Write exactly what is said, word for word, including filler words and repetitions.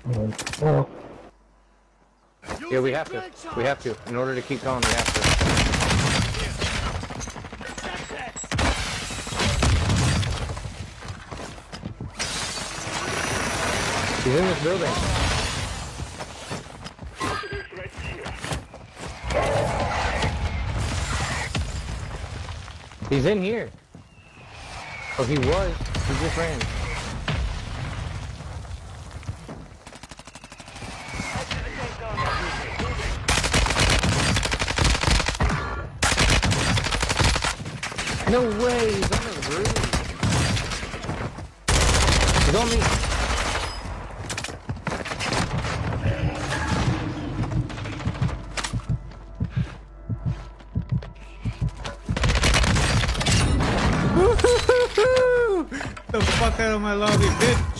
Oh. Yeah, we have to. We have to. In order to keep going, we have to. He's in this building. He's in here. Oh, he was. He just ran. No way, he's on the roof. He's on me. The fuck out of my lobby, bitch.